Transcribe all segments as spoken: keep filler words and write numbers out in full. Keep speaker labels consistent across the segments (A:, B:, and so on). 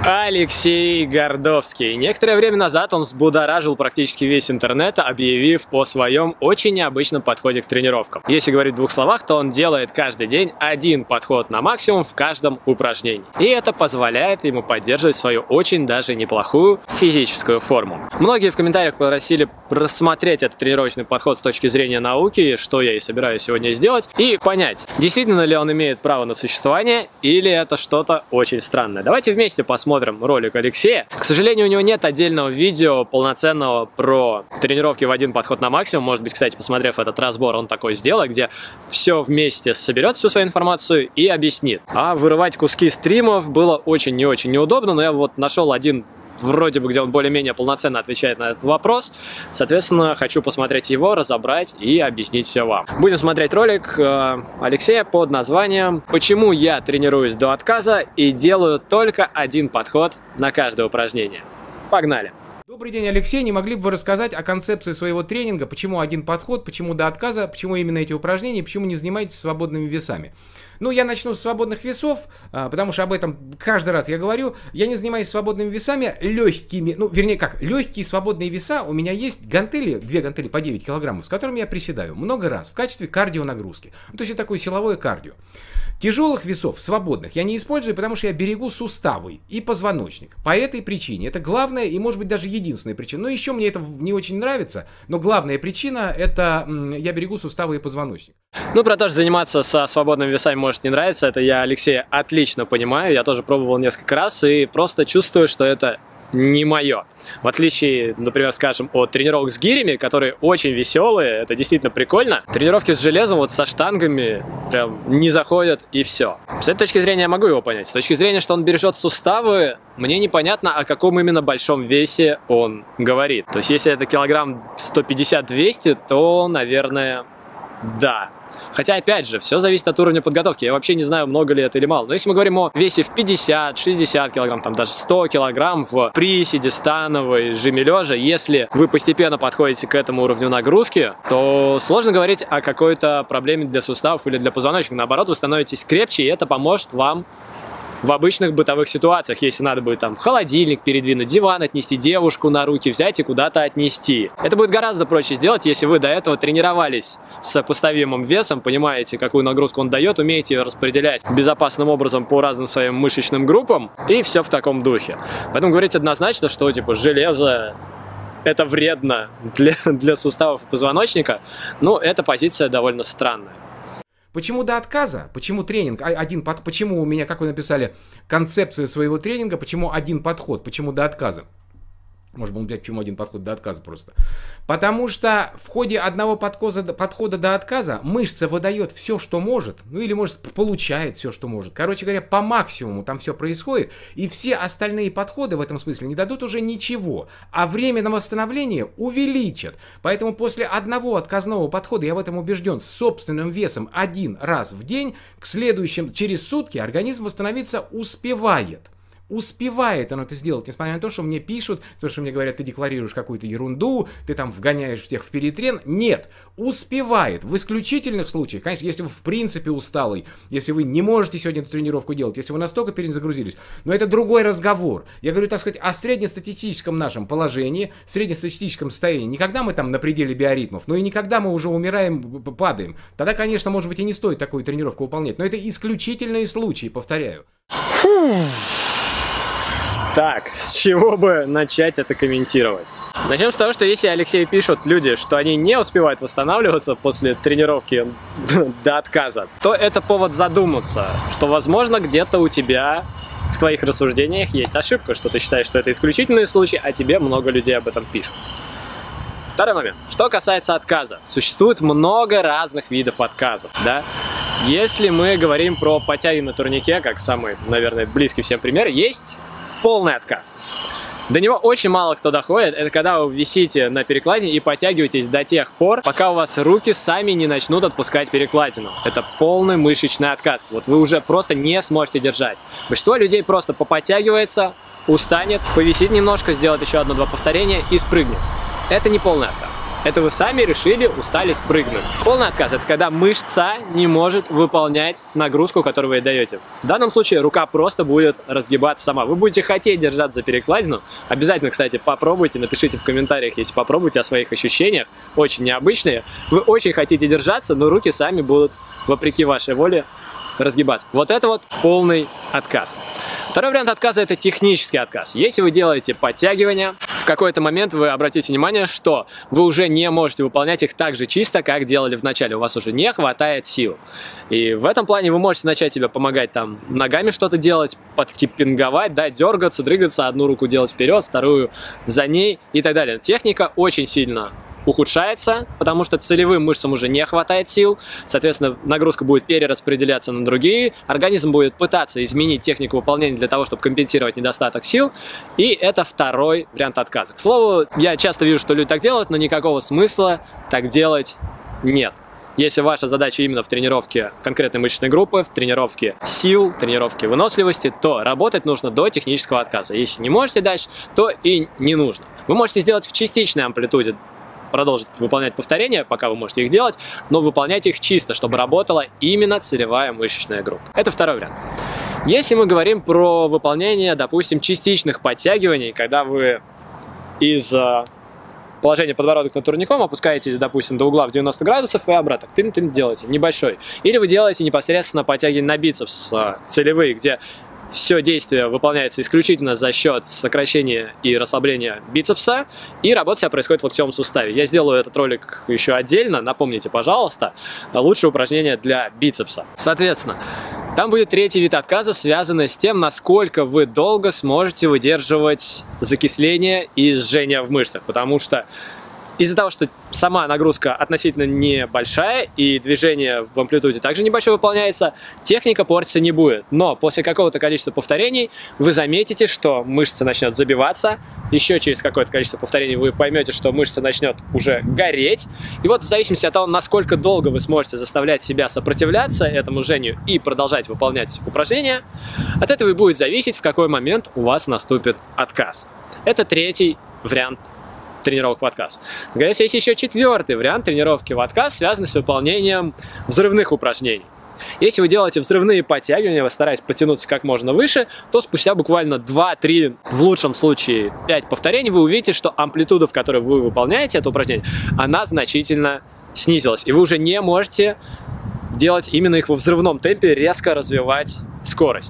A: Алексей Гордовский. Некоторое время назад он взбудоражил практически весь интернет, объявив о своем очень необычном подходе к тренировкам. Если говорить в двух словах, то он делает каждый день один подход на максимум в каждом упражнении. И это позволяет ему поддерживать свою очень даже неплохую физическую форму. Многие в комментариях просили рассмотреть этот тренировочный подход с точки зрения науки, что я и собираюсь сегодня сделать, и понять, действительно ли он имеет право на существование, или это что-то очень странное. Давайте вместе посмотрим ролик Алексея. К сожалению, у него нет отдельного видео полноценного про тренировки в один подход на максимум. Может быть, кстати, посмотрев этот разбор, он такой сделает, где все вместе соберет всю свою информацию и объяснит. А вырывать куски стримов было очень не очень неудобно, но я вот нашел один, вроде бы, где он более-менее полноценно отвечает на этот вопрос. Соответственно, хочу посмотреть его, разобрать и объяснить все вам. Будем смотреть ролик э, Алексея под названием «Почему я тренируюсь до отказа и делаю только один подход на каждое упражнение». Погнали!
B: Добрый день, Алексей. Не могли бы вы рассказать о концепции своего тренинга? Почему один подход, почему до отказа, почему именно эти упражнения, почему не занимаетесь свободными весами? Ну, я начну с свободных весов, потому что об этом каждый раз я говорю. Я не занимаюсь свободными весами, легкими, ну, вернее как, легкие свободные веса. У меня есть гантели, две гантели по девять килограммов, с которыми я приседаю много раз в качестве кардионагрузки. То есть это такое силовое кардио. Тяжелых весов, свободных, я не использую, потому что я берегу суставы и позвоночник. По этой причине. Это главная и, может быть, даже единственная причина. Но еще мне это не очень нравится, но главная причина — это я берегу суставы и позвоночник.
A: Ну, про то, что заниматься со свободными весами может не нравиться, это я Алексея отлично понимаю. Я тоже пробовал несколько раз и просто чувствую, что это не мое. В отличие, например, скажем, от тренировок с гирями, которые очень веселые, это действительно прикольно. Тренировки с железом, вот со штангами, прям не заходят и все. С этой точки зрения я могу его понять. С точки зрения, что он бережет суставы, мне непонятно, о каком именно большом весе он говорит. То есть, если это килограмм сто пятьдесят — двести, то, наверное, да. Хотя, опять же, все зависит от уровня подготовки. Я вообще не знаю, много ли это или мало. Но если мы говорим о весе в пятьдесят — шестьдесят килограмм, там даже сто килограмм в приседе, становой, жиме лежа, если вы постепенно подходите к этому уровню нагрузки, то сложно говорить о какой-то проблеме для суставов или для позвоночника. Наоборот, вы становитесь крепче, и это поможет вам в обычных бытовых ситуациях, если надо будет там холодильник передвинуть, диван отнести, девушку на руки взять и куда-то отнести. Это будет гораздо проще сделать, если вы до этого тренировались с сопоставимым весом, понимаете, какую нагрузку он дает, умеете ее распределять безопасным образом по разным своим мышечным группам, и все в таком духе. Поэтому говорить однозначно, что типа железо это вредно для, для суставов и позвоночника, ну, эта позиция довольно странная.
B: Почему до отказа? Почему тренинг? Один под... Почему у меня, как вы написали, концепция своего тренинга? Почему один подход? Почему до отказа? Может быть, почему один подход до отказа просто? Потому что в ходе одного подхода, подхода до отказа мышца выдает все, что может. Ну или, может, получает все, что может. Короче говоря, по максимуму там все происходит. И все остальные подходы в этом смысле не дадут уже ничего. А время на восстановление увеличат. Поэтому после одного отказного подхода, я в этом убежден, с собственным весом один раз в день, к следующим, через сутки организм восстановиться успевает. Успевает он это сделать, несмотря на то, что мне пишут, то, что мне говорят, ты декларируешь какую-то ерунду, ты там вгоняешь всех в перетрен. Нет, успевает. В исключительных случаях, конечно, если вы в принципе усталый, если вы не можете сегодня эту тренировку делать, если вы настолько перезагрузились, но это другой разговор. Я говорю, так сказать, о среднестатистическом нашем положении, среднестатистическом состоянии. Не когда мы там на пределе биоритмов, но и не когда мы уже умираем, падаем. Тогда, конечно, может быть, и не стоит такую тренировку выполнять. Но это исключительные случаи, повторяю.
A: Так, с чего бы начать это комментировать? Начнем с того, что если Алексею пишут люди, что они не успевают восстанавливаться после тренировки до отказа, то это повод задуматься, что, возможно, где-то у тебя в твоих рассуждениях есть ошибка, что ты считаешь, что это исключительный случай, а тебе много людей об этом пишут. Второй момент. Что касается отказа. Существует много разных видов отказов, да? Если мы говорим про подтягивание на турнике, как самый, наверное, близкий всем пример, есть полный отказ. До него очень мало кто доходит. Это когда вы висите на перекладине и подтягиваетесь до тех пор, пока у вас руки сами не начнут отпускать перекладину. Это полный мышечный отказ. Вот вы уже просто не сможете держать. Большинство людей просто поподтягивается, устанет, повисит немножко, сделает еще одно-два повторения и спрыгнет. Это не полный отказ. Это вы сами решили, устали, спрыгнули. Полный отказ – это когда мышца не может выполнять нагрузку, которую вы ей даете. В данном случае рука просто будет разгибаться сама. Вы будете хотеть держаться за перекладину. Обязательно, кстати, попробуйте, напишите в комментариях, если попробуйте, о своих ощущениях. Очень необычные. Вы очень хотите держаться, но руки сами будут, вопреки вашей воле, разгибаться. Вот это вот полный отказ. Второй вариант отказа – это технический отказ. Если вы делаете подтягивания, в какой-то момент вы обратите внимание, что вы уже не можете выполнять их так же чисто, как делали в начале. У вас уже не хватает сил. И в этом плане вы можете начать себе помогать там ногами что-то делать, подкиппинговать, да, дергаться, дрыгаться, одну руку делать вперед, вторую за ней и так далее. Техника очень сильно ухудшается, потому что целевым мышцам уже не хватает сил, соответственно, нагрузка будет перераспределяться на другие, организм будет пытаться изменить технику выполнения для того, чтобы компенсировать недостаток сил, и это второй вариант отказа. К слову, я часто вижу, что люди так делают, но никакого смысла так делать нет. Если ваша задача именно в тренировке конкретной мышечной группы, в тренировке сил, тренировке выносливости, то работать нужно до технического отказа. Если не можете дальше, то и не нужно. Вы можете сделать в частичной амплитуде, продолжить выполнять повторения, пока вы можете их делать, но выполнять их чисто, чтобы работала именно целевая мышечная группа. Это второй вариант. Если мы говорим про выполнение, допустим, частичных подтягиваний, когда вы из положения подбородок над турником опускаетесь, допустим, до угла в девяносто градусов и обратно, тын-тын делаете, небольшой. Или вы делаете непосредственно подтягивания на бицепс целевые, где все действие выполняется исключительно за счет сокращения и расслабления бицепса, и работа вся происходит в локтевом суставе. Я сделаю этот ролик еще отдельно, напомните, пожалуйста, лучшее упражнение для бицепса. Соответственно, там будет третий вид отказа, связанный с тем, насколько вы долго сможете выдерживать закисление и жжение в мышцах, потому что из-за того, что сама нагрузка относительно небольшая и движение в амплитуде также небольшое выполняется, техника портиться не будет. Но после какого-то количества повторений вы заметите, что мышца начнет забиваться. Еще через какое-то количество повторений вы поймете, что мышца начнет уже гореть. И вот в зависимости от того, насколько долго вы сможете заставлять себя сопротивляться этому жжению и продолжать выполнять упражнения, от этого и будет зависеть, в какой момент у вас наступит отказ. Это третий вариант тренировок в отказ. Говорится, есть еще четвертый вариант тренировки в отказ, связанный с выполнением взрывных упражнений. Если вы делаете взрывные подтягивания, вы стараетесь потянуться как можно выше, то спустя буквально два-три, в лучшем случае пять повторений, вы увидите, что амплитуда, в которой вы выполняете это упражнение, она значительно снизилась. И вы уже не можете делать именно их во взрывном темпе, резко развивать скорость.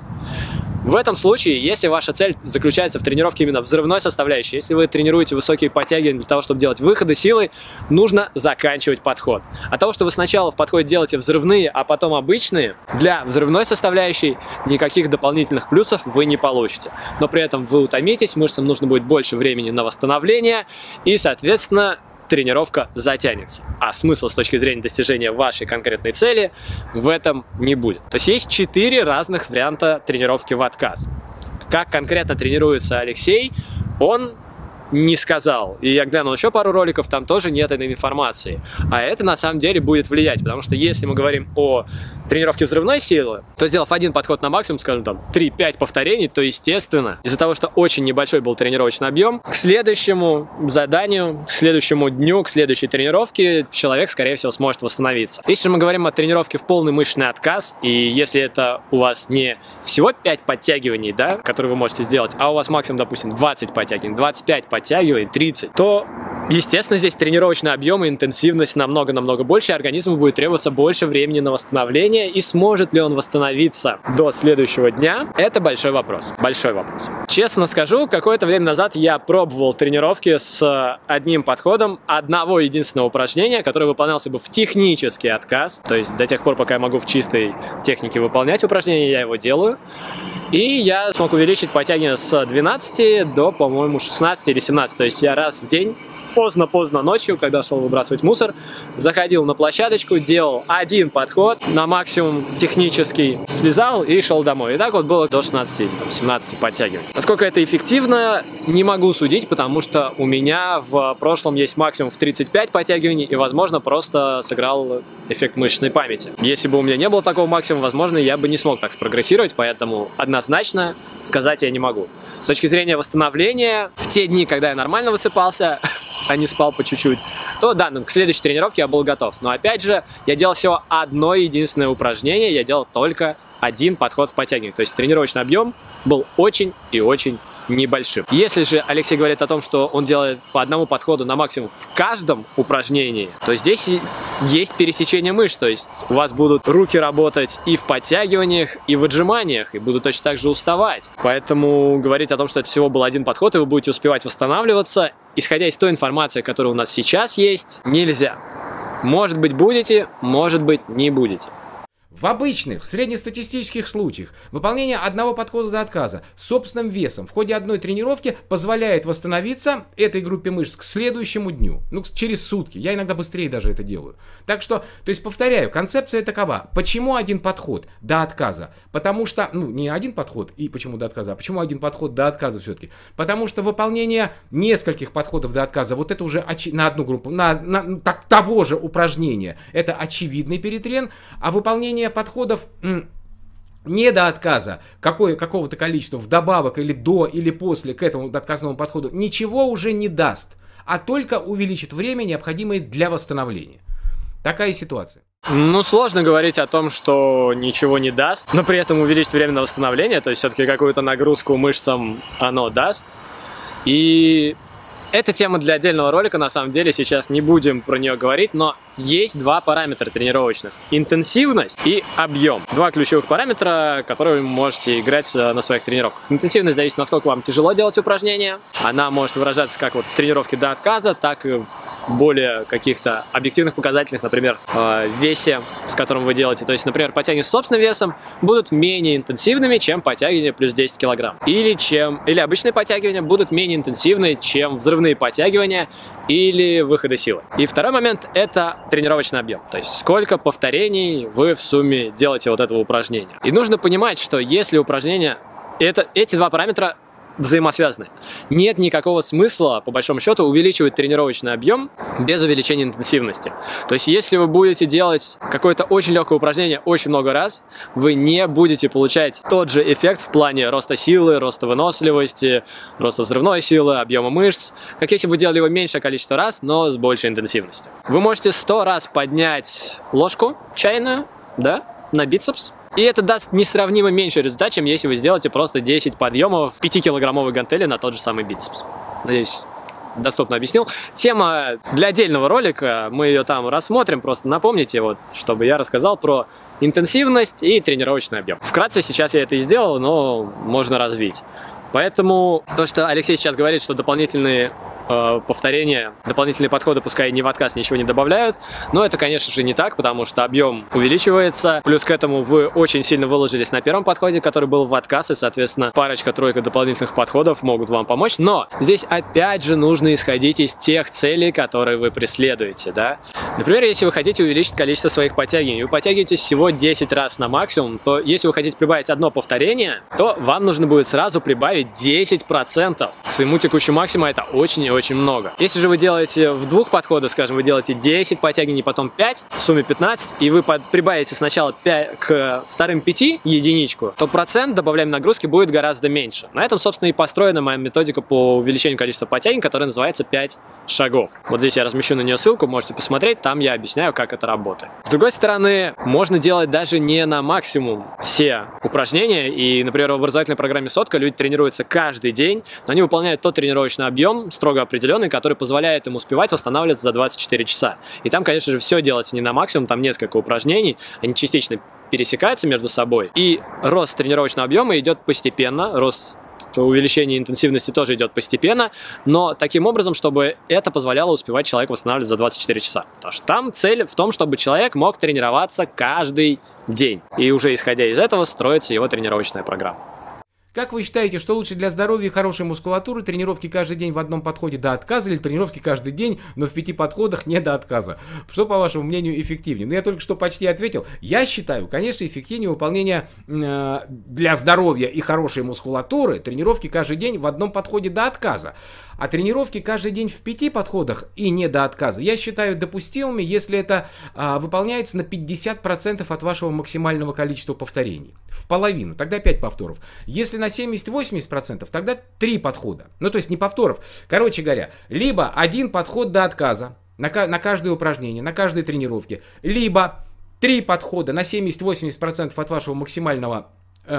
A: В этом случае, если ваша цель заключается в тренировке именно взрывной составляющей, если вы тренируете высокие подтягивания для того, чтобы делать выходы силой, нужно заканчивать подход. От того, что вы сначала в подходе делаете взрывные, а потом обычные, для взрывной составляющей никаких дополнительных плюсов вы не получите. Но при этом вы утомитесь, мышцам нужно будет больше времени на восстановление и, соответственно, тренировка затянется. А смысл с точки зрения достижения вашей конкретной цели в этом не будет. То есть есть четыре разных варианта тренировки в отказ. Как конкретно тренируется Алексей, он не сказал. И я глянул еще пару роликов, там тоже нет этой информации. А это на самом деле будет влиять, потому что если мы говорим о тренировке взрывной силы, то сделав один подход на максимум, скажем там три-пять повторений, то естественно, из-за того, что очень небольшой был тренировочный объем, к следующему заданию, к следующему дню, к следующей тренировке человек, скорее всего, сможет восстановиться. Если же мы говорим о тренировке в полный мышечный отказ, и если это у вас не всего пять подтягиваний, да, которые вы можете сделать, а у вас максимум, допустим, двадцать подтягиваний, двадцать пять подтягиваний, тридцать, то, естественно, здесь тренировочный объем и интенсивность намного-намного больше, и организму будет требоваться больше времени на восстановление, и сможет ли он восстановиться до следующего дня, это большой вопрос. Большой вопрос. Честно скажу, какое-то время назад я пробовал тренировки с одним подходом одного единственного упражнения, которое выполнялся бы в технический отказ, то есть до тех пор, пока я могу в чистой технике выполнять упражнение, я его делаю. И я смог увеличить подтягивания с двенадцати до, по-моему, шестнадцати или семнадцати. То есть я раз в день, поздно-поздно ночью, когда шел выбрасывать мусор, заходил на площадочку, делал один подход, на максимум технический, слезал и шел домой. И так вот было до шестнадцати или там, семнадцати подтягиваний. Насколько это эффективно, не могу судить, потому что у меня в прошлом есть максимум в тридцать пять подтягиваний, и, возможно, просто сыграл эффект мышечной памяти. Если бы у меня не было такого максимума, возможно, я бы не смог так спрогрессировать, поэтому однозначно сказать я не могу. С точки зрения восстановления, в те дни, когда я нормально высыпался, а не спал по чуть-чуть, то да, к следующей тренировке я был готов. Но опять же, я делал всего одно единственное упражнение, я делал только один подход в подтягивании. То есть тренировочный объем был очень и очень небольшим. Если же Алексей говорит о том, что он делает по одному подходу на максимум в каждом упражнении, то здесь есть пересечение мышц, то есть у вас будут руки работать и в подтягиваниях, и в отжиманиях, и будут точно так же уставать. Поэтому говорить о том, что это всего был один подход, и вы будете успевать восстанавливаться, исходя из той информации, которая у нас сейчас есть, нельзя. Может быть, будете, может быть, не будете.
B: В обычных, среднестатистических случаях выполнение одного подхода до отказа с собственным весом в ходе одной тренировки позволяет восстановиться этой группе мышц к следующему дню, ну, через сутки. Я иногда быстрее даже это делаю. Так что, то есть, повторяю, концепция такова. Почему один подход до отказа? Потому что, ну, не один подход и почему до отказа, а почему один подход до отказа все-таки? Потому что выполнение нескольких подходов до отказа, вот это уже оч... на одну группу, на, на так, того же упражнения, это очевидный перетрен, а выполнение подходов не до отказа, какое, какого-то количества вдобавок или до, или после к этому отказному подходу, ничего уже не даст, а только увеличит время, необходимое для восстановления. Такая ситуация.
A: Ну, сложно говорить о том, что ничего не даст, но при этом увеличить время на восстановление, то есть все-таки какую-то нагрузку мышцам оно даст. И это тема для отдельного ролика, на самом деле, сейчас не будем про нее говорить, но есть два параметра тренировочных. Интенсивность и объем. Два ключевых параметра, которые вы можете играть на своих тренировках. Интенсивность зависит, насколько вам тяжело делать упражнения. Она может выражаться как вот в тренировке до отказа, так и в более каких-то объективных показателях, например, в весе, с которым вы делаете. То есть, например, подтягивания с собственным весом будут менее интенсивными, чем подтягивания плюс десять килограмм. Или, чем, или обычные подтягивания будут менее интенсивны, чем взрывные подтягивания или выходы силы. И второй момент – это тренировочный объем. То есть, сколько повторений вы в сумме делаете вот этого упражнения. И нужно понимать, что если упражнение… Это, эти два параметра взаимосвязаны. Нет никакого смысла, по большому счету, увеличивать тренировочный объем без увеличения интенсивности. То есть, если вы будете делать какое-то очень легкое упражнение очень много раз, вы не будете получать тот же эффект в плане роста силы, роста выносливости, роста взрывной силы, объема мышц, как если бы вы делали его меньшее количество раз, но с большей интенсивностью. Вы можете сто раз поднять ложку чайную, да, на бицепс, и это даст несравнимо меньший результат, чем если вы сделаете просто десять подъемов пятикилограммовой гантели на тот же самый бицепс. Надеюсь, доступно объяснил. Тема для отдельного ролика, мы ее там рассмотрим, просто напомните, вот, чтобы я рассказал про интенсивность и тренировочный объем. Вкратце сейчас я это и сделал, но можно развить. Поэтому то, что Алексей сейчас говорит, что дополнительные э, повторения, дополнительные подходы, пускай не в отказ, ничего не добавляют, но это, конечно же, не так, потому что объем увеличивается. Плюс к этому вы очень сильно выложились на первом подходе, который был в отказ, и, соответственно, парочка-тройка дополнительных подходов могут вам помочь. Но здесь, опять же, нужно исходить из тех целей, которые вы преследуете, да. Например, если вы хотите увеличить количество своих подтягиваний, вы подтягиваетесь всего десять раз на максимум, то если вы хотите прибавить одно повторение, то вам нужно будет сразу прибавить десять процентов к своему текущему максимуму, это очень и очень много. Если же вы делаете в двух подходах, скажем, вы делаете десять подтягиваний, потом пять, в сумме пятнадцать, и вы прибавите сначала пять к вторым пяти единичку, то процент добавляемой нагрузки будет гораздо меньше. На этом, собственно, и построена моя методика по увеличению количества подтягиваний, которая называется пять шагов. Вот здесь я размещу на нее ссылку, можете посмотреть, там я объясняю, как это работает. С другой стороны, можно делать даже не на максимум все упражнения, и, например, в образовательной программе «Сотка» люди тренируются каждый день, но они выполняют тот тренировочный объем, строго определенный, который позволяет им успевать восстанавливаться за двадцать четыре часа. И там, конечно же, все делается не на максимум, там несколько упражнений, они частично пересекаются между собой, и рост тренировочного объема идет постепенно, рост увеличение интенсивности тоже идет постепенно, но таким образом, чтобы это позволяло успевать человеку восстанавливаться за двадцать четыре часа. Потому что там цель в том, чтобы человек мог тренироваться каждый день. И уже исходя из этого строится его тренировочная программа.
B: Как вы считаете, что лучше для здоровья и хорошей мускулатуры? Тренировки каждый день в одном подходе до отказа или тренировки каждый день, но в пяти подходах не до отказа? Что, по вашему мнению, эффективнее? Ну, я только что почти ответил. Я считаю, конечно, эффективнее выполнение э, для здоровья и хорошей мускулатуры тренировки каждый день в одном подходе до отказа. А тренировки каждый день в пяти подходах и не до отказа я считаю допустимыми, если это а, выполняется на пятьдесят процентов от вашего максимального количества повторений. В половину, тогда пять повторов. Если на семьдесят-восемьдесят процентов, тогда три подхода. Ну, то есть не повторов. Короче говоря, либо один подход до отказа на, на каждое упражнение, на каждой тренировке, либо три подхода на семьдесят-восемьдесят процентов от вашего максимального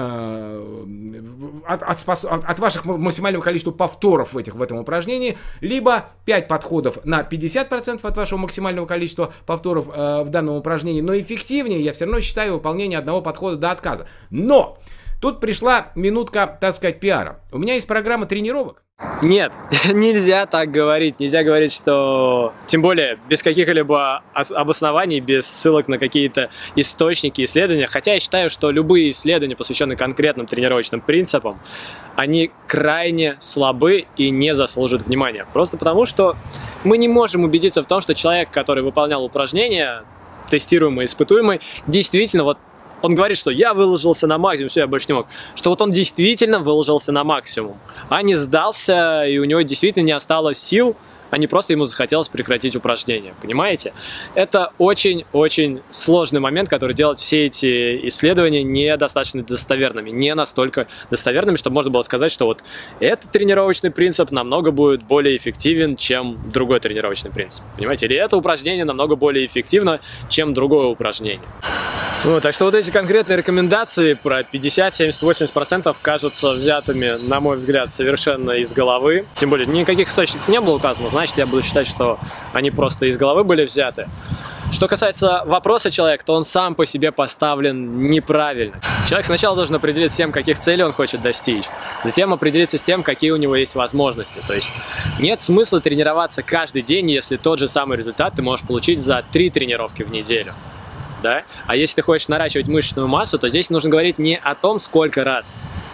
B: От, от, от, от ваших максимального количества повторов в, этих, в этом упражнении, либо пять подходов на пятьдесят процентов от вашего максимального количества повторов э, в данном упражнении, но эффективнее я все равно считаю выполнение одного подхода до отказа. Но тут пришла минутка, так сказать, пиара. У меня есть программа тренировок.
A: Нет, нельзя так говорить. Нельзя говорить, что... Тем более, без каких-либо обоснований, без ссылок на какие-то источники, исследования. Хотя я считаю, что любые исследования, посвященные конкретным тренировочным принципам, они крайне слабы и не заслуживают внимания. Просто потому, что мы не можем убедиться в том, что человек, который выполнял упражнения, тестируемый, испытуемый, действительно вот он говорит, что я выложился на максимум, все, я больше не мог. Что вот он действительно выложился на максимум, а не сдался, и у него действительно не осталось сил, а не просто ему захотелось прекратить упражнение. Понимаете? Это очень-очень сложный момент, который делает все эти исследования недостаточно достоверными, не настолько достоверными, чтобы можно было сказать, что вот этот тренировочный принцип намного будет более эффективен, чем другой тренировочный принцип. Понимаете? Или это упражнение намного более эффективно, чем другое упражнение. Ну, так что вот эти конкретные рекомендации про пятьдесят, семьдесят, восемьдесят процентов кажутся взятыми, на мой взгляд, совершенно из головы. Тем более, никаких источников не было указано, значит, я буду считать, что они просто из головы были взяты. Что касается вопроса человека, то он сам по себе поставлен неправильно. Человек сначала должен определиться с тем, каких целей он хочет достичь, затем определиться с тем, какие у него есть возможности. То есть нет смысла тренироваться каждый день, если тот же самый результат ты можешь получить за три тренировки в неделю. Да? А если ты хочешь наращивать мышечную массу, то здесь нужно говорить не о том, сколько раз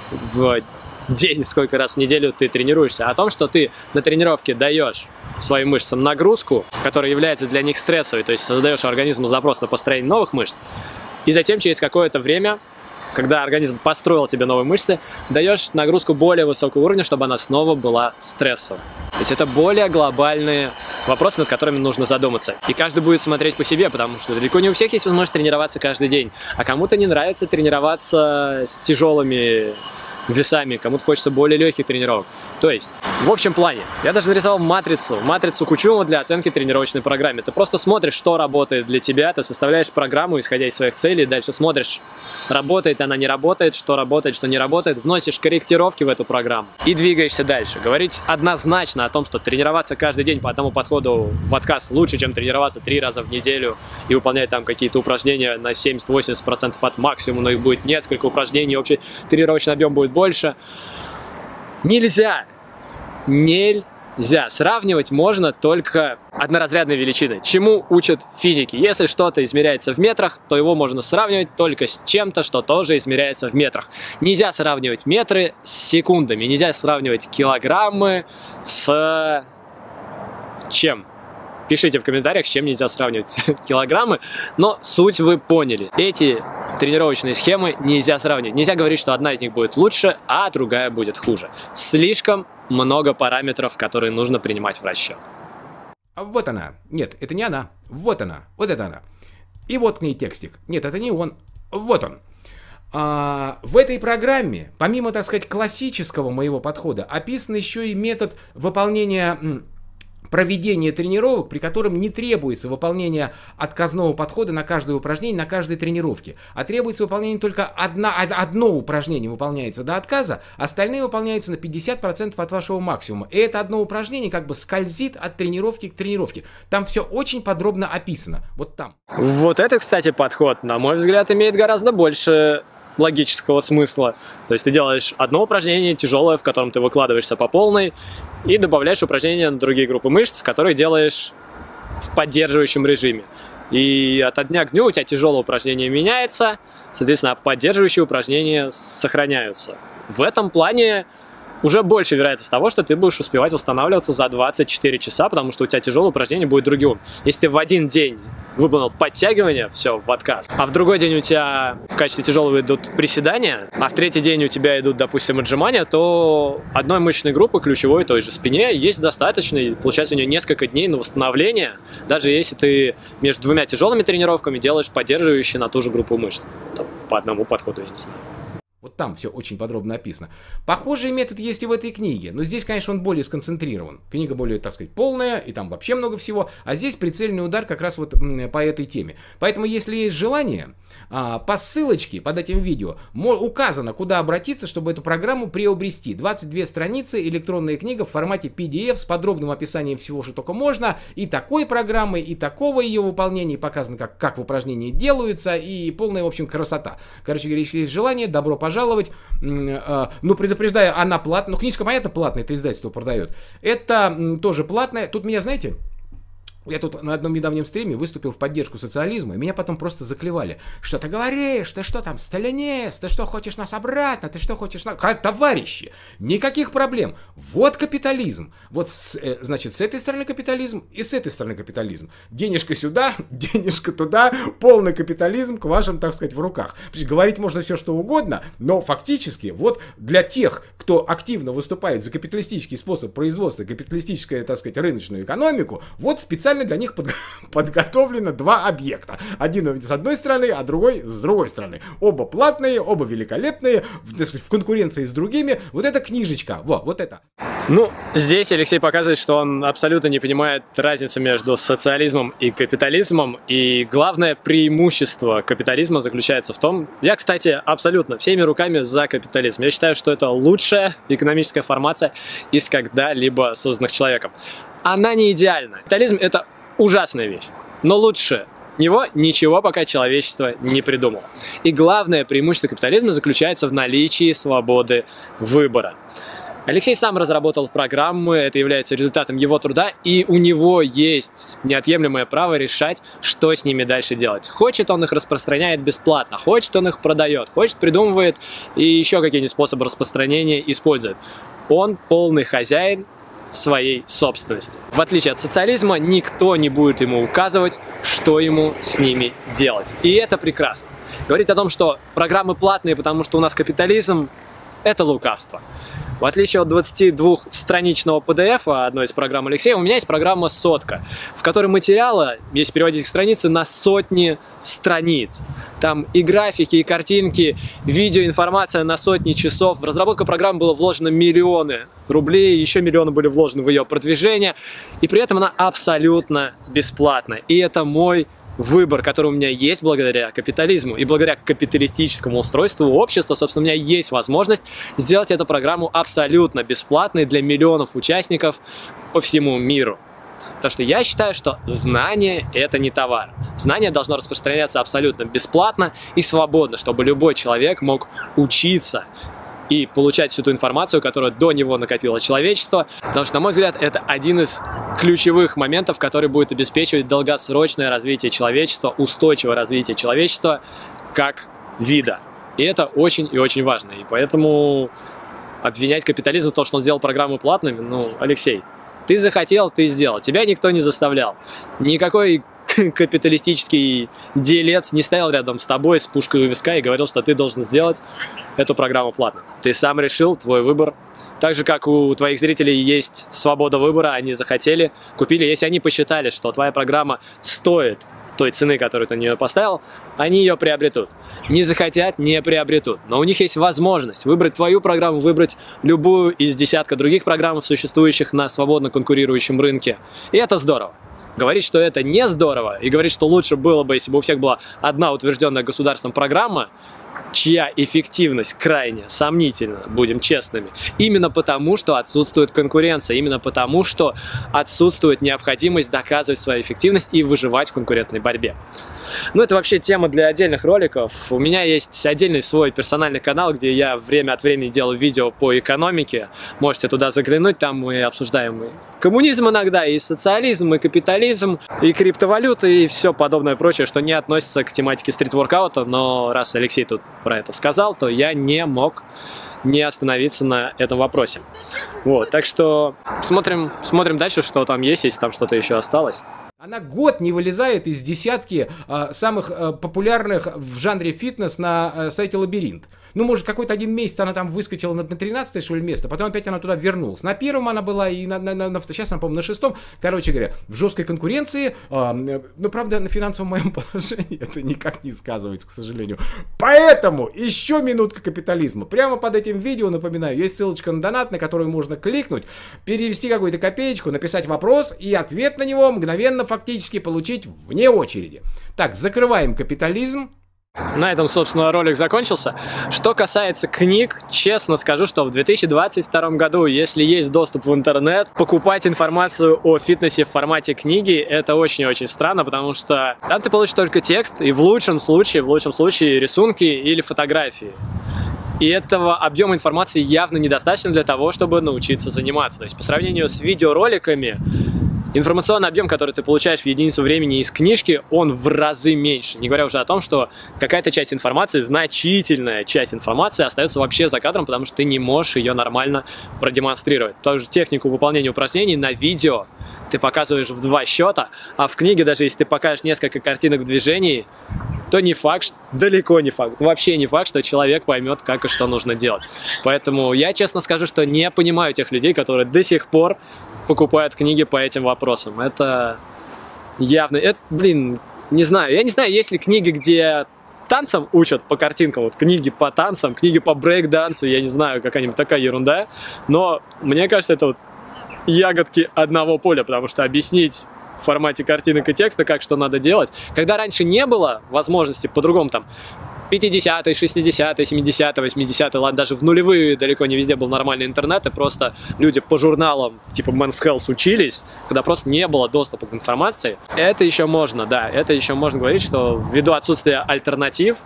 A: в день, сколько раз в неделю ты тренируешься, а о том, что ты на тренировке даешь своим мышцам нагрузку, которая является для них стрессовой, то есть создаешь организму запрос на построение новых мышц, и затем через какое-то время, когда организм построил тебе новые мышцы, даешь нагрузку более высокого уровня, чтобы она снова была стрессовой. То есть это более глобальные вопросы, над которыми нужно задуматься. И каждый будет смотреть по себе, потому что далеко не у всех есть возможность тренироваться каждый день. А кому-то не нравится тренироваться с тяжелыми весами, кому-то хочется более легких тренировок. То есть, в общем плане, я даже нарисовал матрицу, матрицу Кучумова для оценки тренировочной программы. Ты просто смотришь, что работает для тебя, ты составляешь программу, исходя из своих целей, дальше смотришь, работает она, не работает, что работает, что не работает, вносишь корректировки в эту программу и двигаешься дальше. Говорить однозначно о том, что тренироваться каждый день по одному подходу в отказ лучше, чем тренироваться три раза в неделю и выполнять там какие-то упражнения на семьдесят-восемьдесят процентов от максимума, но их будет несколько упражнений, общий тренировочный объем будет больше. Нельзя, нельзя. Сравнивать можно только одноразрядные величины. Чему учат физики? Если что-то измеряется в метрах, то его можно сравнивать только с чем-то, что тоже измеряется в метрах. Нельзя сравнивать метры с секундами, нельзя сравнивать килограммы с чем? Пишите в комментариях, с чем нельзя сравнивать килограммы, но суть вы поняли. Эти тренировочные схемы нельзя сравнивать. Нельзя говорить, что одна из них будет лучше, а другая будет хуже. Слишком много параметров, которые нужно принимать в расчет.
B: Вот она. Нет, это не она. Вот она. Вот это она. И вот к ней текстик. Нет, это не он. Вот он. А, в этой программе, помимо, так сказать, классического моего подхода, описан еще и метод выполнения... проведение тренировок, при котором не требуется выполнение отказного подхода на каждое упражнение, на каждой тренировке, а требуется выполнение только одна, одно упражнение выполняется до отказа, остальные выполняются на пятьдесят процентов от вашего максимума. И это одно упражнение как бы скользит от тренировки к тренировке. Там все очень подробно описано. Вот там.
A: Вот это, кстати, подход, на мой взгляд, имеет гораздо больше логического смысла. То есть ты делаешь одно упражнение тяжелое, в котором ты выкладываешься по полной, и добавляешь упражнения на другие группы мышц, которые делаешь в поддерживающем режиме. И от дня к дню у тебя тяжелое упражнение меняется, соответственно, поддерживающие упражнения сохраняются. В этом плане уже больше вероятность того, что ты будешь успевать восстанавливаться за двадцать четыре часа, потому что у тебя тяжелое упражнение будет другим. Если ты в один день выполнил подтягивание, все, в отказ, а в другой день у тебя в качестве тяжелого идут приседания, а в третий день у тебя идут, допустим, отжимания, то одной мышечной группы, ключевой той же спине, есть достаточно, и получается у нее несколько дней на восстановление, даже если ты между двумя тяжелыми тренировками делаешь поддерживающие на ту же группу мышц. Там, по одному подходу, я не знаю.
B: Вот там все очень подробно описано. Похожий метод есть и в этой книге, но здесь, конечно, он более сконцентрирован. Книга более, так сказать, полная, и там вообще много всего, а здесь прицельный удар как раз вот по этой теме. Поэтому, если есть желание, по ссылочке под этим видео указано, куда обратиться, чтобы эту программу приобрести. двадцать две страницы, электронная книга в формате пи ди эф с подробным описанием всего, что только можно, и такой программы, и такого ее выполнения, показано, как, как в упражнении делаются, и полная, в общем, красота. Короче говоря, если есть желание, добро пожаловать. Пожаловать, ну, предупреждаю, она платная, ну, книжка, понятно, платная, это издательство продает, это тоже платная, тут меня, знаете, я тут на одном недавнем стриме выступил в поддержку социализма, и меня потом просто заклевали. Что ты говоришь? Ты что там, сталинист? Ты что, хочешь нас обратно? Ты что, хочешь нас... Товарищи, никаких проблем. Вот капитализм. Вот, с, э, значит, с этой стороны капитализм и с этой стороны капитализм. Денежка сюда, денежка туда, полный капитализм к вашим, так сказать, в руках. Говорить можно все, что угодно, но фактически вот для тех, кто активно выступает за капиталистический способ производства, капиталистическую, так сказать, рыночную экономику, вот специально для них под, подготовлено два объекта. Один с одной стороны, а другой с другой стороны. Оба платные, оба великолепные, в, так сказать, в конкуренции с другими. Вот эта книжечка, во, вот это.
A: Ну, здесь Алексей показывает, что он абсолютно не понимает разницу между социализмом и капитализмом. И главное преимущество капитализма заключается в том, я, кстати, абсолютно всеми руками за капитализм. Я считаю, что это лучшая экономическая формация из когда-либо созданных человеком. Она не идеальна. Капитализм — это ужасная вещь, но лучше него ничего пока человечество не придумало. И главное преимущество капитализма заключается в наличии свободы выбора. Алексей сам разработал программы, это является результатом его труда, и у него есть неотъемлемое право решать, что с ними дальше делать. Хочет, он их распространяет бесплатно, хочет, он их продает, хочет, придумывает и еще какие-нибудь способы распространения использует. Он полный хозяин своей собственности. В отличие от социализма, никто не будет ему указывать, что ему с ними делать. И это прекрасно. Говорить о том, что программы платные, потому что у нас капитализм, это лукавство. В отличие от двадцатидвухстраничного пи ди эф одной из программ Алексея, у меня есть программа «Сотка», в которой материала, если переводить к странице, на сотни страниц. Там и графики, и картинки, видеоинформация на сотни часов. В разработку программы было вложено миллионы рублей, еще миллионы были вложены в ее продвижение, и при этом она абсолютно бесплатна. И это мой выбор, который у меня есть благодаря капитализму и благодаря капиталистическому устройству общества. Собственно, у меня есть возможность сделать эту программу абсолютно бесплатной для миллионов участников по всему миру. Потому что я считаю, что знание – это не товар. Знание должно распространяться абсолютно бесплатно и свободно, чтобы любой человек мог учиться и получать всю ту информацию, которую до него накопило человечество. Потому что, на мой взгляд, это один из ключевых моментов, который будет обеспечивать долгосрочное развитие человечества, устойчивое развитие человечества как вида. И это очень и очень важно. И поэтому обвинять капитализм в том, что он сделал программы платными, ну, Алексей, ты захотел, ты сделал. Тебя никто не заставлял. Никакой капиталистический делец не стоял рядом с тобой с пушкой у виска и говорил, что ты должен сделать эту программу платно. Ты сам решил, твой выбор. Так же, как у твоих зрителей есть свобода выбора, они захотели, купили. Если они посчитали, что твоя программа стоит той цены, которую ты на нее поставил, они ее приобретут. Не захотят, не приобретут. Но у них есть возможность выбрать твою программу, выбрать любую из десятка других программ, существующих на свободно конкурирующем рынке. И это здорово. Говорить, что это не здорово, и говорить, что лучше было бы, если бы у всех была одна утвержденная государством программа, чья эффективность крайне сомнительна, будем честными, именно потому, что отсутствует конкуренция, именно потому, что отсутствует необходимость доказывать свою эффективность и выживать в конкурентной борьбе. Ну, это вообще тема для отдельных роликов. У меня есть отдельный свой персональный канал, где я время от времени делаю видео по экономике. Можете туда заглянуть, там мы обсуждаем и коммунизм иногда, и социализм, и капитализм, и криптовалюты, и все подобное прочее, что не относится к тематике стрит-воркаута. Но раз Алексей тут про это сказал, то я не мог не остановиться на этом вопросе. Вот, так что смотрим, смотрим дальше, что там есть, если там что-то еще осталось.
B: Она год не вылезает из десятки э, самых э, популярных в жанре фитнес на э, сайте Лабиринт. Ну, может, какой-то один месяц она там выскочила на тринадцатое, что ли, место, потом опять она туда вернулась. На первом она была, и на, на, на, на сейчас она, по-моему, на шестом. Короче говоря, в жесткой конкуренции, э, но, правда, на финансовом моем положении это никак не сказывается, к сожалению. Поэтому еще минутка капитализма. Прямо под этим видео, напоминаю, есть ссылочка на донат, на которую можно кликнуть, перевести какую-то копеечку, написать вопрос, и ответ на него мгновенно фактически получить вне очереди. Так, закрываем капитализм.
A: На этом, собственно, ролик закончился. Что касается книг, честно скажу, что в две тысячи двадцать втором году, если есть доступ в интернет, покупать информацию о фитнесе в формате книги, это очень-очень странно, потому что там ты получишь только текст и в лучшем случае, в лучшем случае рисунки или фотографии. И этого объема информации явно недостаточно для того, чтобы научиться заниматься. То есть по сравнению с видеороликами, информационный объем, который ты получаешь в единицу времени из книжки, он в разы меньше. Не говоря уже о том, что какая-то часть информации, значительная часть информации остается вообще за кадром, потому что ты не можешь ее нормально продемонстрировать. Ту же технику выполнения упражнений на видео ты показываешь в два счета, а в книге, даже если ты покажешь несколько картинок в движении, то не факт, далеко не факт, вообще не факт, что человек поймет, как и что нужно делать. Поэтому я честно скажу, что не понимаю тех людей, которые до сих пор покупают книги по этим вопросам. Это явно, это, блин, не знаю, я не знаю, есть ли книги, где танцам учат по картинкам, вот книги по танцам, книги по брейк-дансу, я не знаю, какая-нибудь такая ерунда, но мне кажется, это вот ягодки одного поля, потому что объяснить в формате картинок и текста, как что надо делать, когда раньше не было возможности по-другому там пятидесятые, шестидесятые, семидесятые, восьмидесятые, ладно, даже в нулевые далеко не везде был нормальный интернет, и просто люди по журналам типа Men's Health учились, когда просто не было доступа к информации. Это еще можно, да, это еще можно говорить, что ввиду отсутствия альтернатив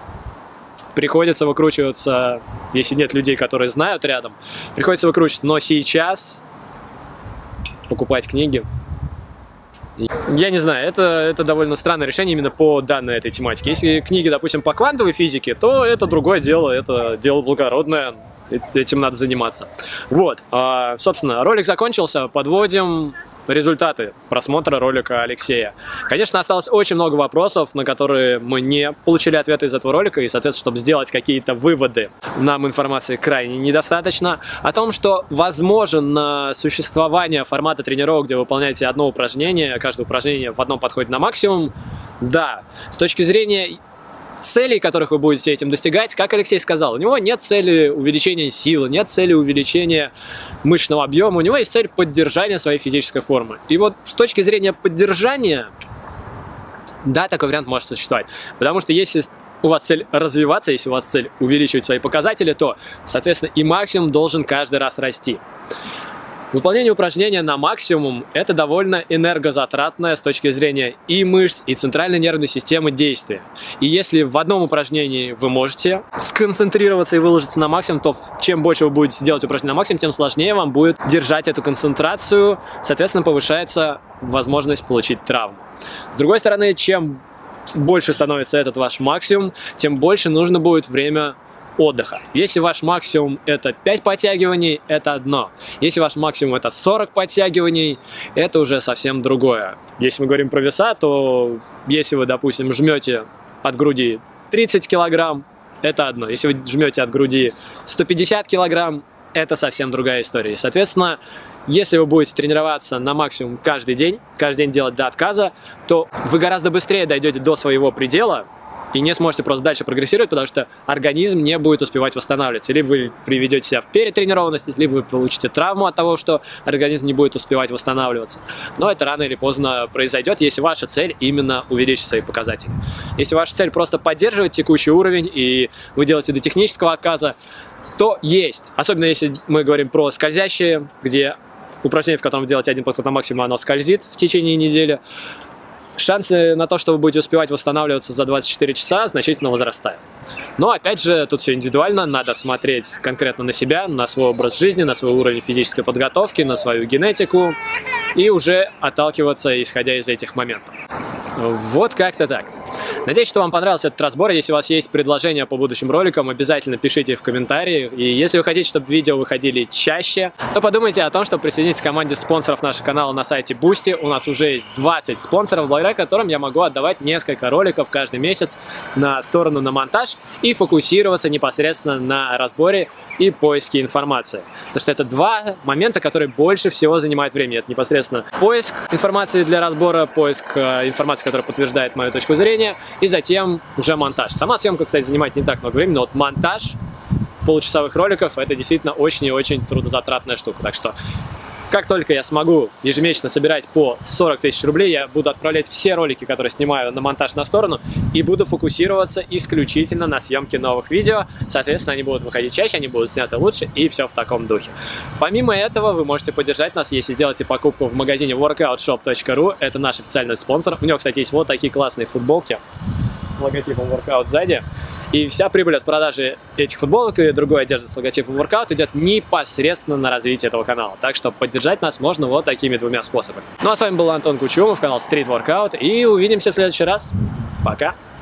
A: приходится выкручиваться, если нет людей, которые знают рядом, приходится выкручиваться, но сейчас покупать книги, я не знаю, это, это довольно странное решение именно по данной этой тематике. Если книги, допустим, по квантовой физике, то это другое дело, это дело благородное, этим надо заниматься. Вот, собственно, ролик закончился, подводим результаты просмотра ролика Алексея. Конечно, осталось очень много вопросов, на которые мы не получили ответы из этого ролика, и, соответственно, чтобы сделать какие-то выводы, нам информации крайне недостаточно. О том, что возможно существование формата тренировок, где вы выполняете одно упражнение, каждое упражнение в одном подходе на максимум, да. С точки зрения целей, которых вы будете этим достигать, как Алексей сказал, у него нет цели увеличения силы, нет цели увеличения мышечного объема, у него есть цель поддержания своей физической формы. И вот с точки зрения поддержания, да, такой вариант может существовать. Потому что если у вас цель развиваться, если у вас цель увеличивать свои показатели, то, соответственно, и максимум должен каждый раз расти. Выполнение упражнения на максимум – это довольно энергозатратное с точки зрения и мышц, и центральной нервной системы действие. И если в одном упражнении вы можете сконцентрироваться и выложиться на максимум, то чем больше вы будете делать упражнения на максимум, тем сложнее вам будет держать эту концентрацию, соответственно, повышается возможность получить травму. С другой стороны, чем больше становится этот ваш максимум, тем больше нужно будет время отдыха. Если ваш максимум это пять подтягиваний, это одно. Если ваш максимум это сорок подтягиваний, это уже совсем другое. Если мы говорим про веса, то если вы, допустим, жмете от груди тридцать килограмм, это одно. Если вы жмете от груди сто пятьдесят килограмм, это совсем другая история. И, соответственно, если вы будете тренироваться на максимум каждый день, каждый день делать до отказа, то вы гораздо быстрее дойдете до своего предела и не сможете просто дальше прогрессировать, потому что организм не будет успевать восстанавливаться. Либо вы приведете себя в перетренированность, либо вы получите травму от того, что организм не будет успевать восстанавливаться. Но это рано или поздно произойдет, если ваша цель именно увеличить свои показатели. Если ваша цель просто поддерживать текущий уровень, и вы делаете до технического отказа, то есть, особенно если мы говорим про скользящие, где упражнение, в котором вы делаете один подход на максимум, оно скользит в течение недели, шансы на то, что вы будете успевать восстанавливаться за двадцать четыре часа, значительно возрастают. Но опять же, тут все индивидуально, надо смотреть конкретно на себя, на свой образ жизни, на свой уровень физической подготовки, на свою генетику и уже отталкиваться, исходя из этих моментов. Вот как-то так. Надеюсь, что вам понравился этот разбор. Если у вас есть предложения по будущим роликам, обязательно пишите в комментарии. И если вы хотите, чтобы видео выходили чаще, то подумайте о том, чтобы присоединиться к команде спонсоров нашего канала на сайте Boosty. У нас уже есть двадцать спонсоров, благодаря которым я могу отдавать несколько роликов каждый месяц на сторону на монтаж и фокусироваться непосредственно на разборе и поиске информации. Потому что это два момента, которые больше всего занимают времени. Это непосредственно поиск информации для разбора, поиск э, информации, которая подтверждает мою точку зрения, и затем уже монтаж. Сама съемка, кстати, занимает не так много времени, но вот монтаж получасовых роликов — это действительно очень и очень трудозатратная штука. Так что как только я смогу ежемесячно собирать по сорок тысяч рублей, я буду отправлять все ролики, которые снимаю, на монтаж на сторону, и буду фокусироваться исключительно на съемке новых видео. Соответственно, они будут выходить чаще, они будут сняты лучше, и все в таком духе. Помимо этого, вы можете поддержать нас, если сделаете покупку в магазине воркаут шоп точка ру. Это наш официальный спонсор. У него, кстати, есть вот такие классные футболки с логотипом Workout сзади. И вся прибыль от продажи этих футболок и другой одежды с логотипом Workout идет непосредственно на развитие этого канала. Так что поддержать нас можно вот такими двумя способами. Ну а с вами был Антон Кучумов, канал Street Workout, и увидимся в следующий раз. Пока!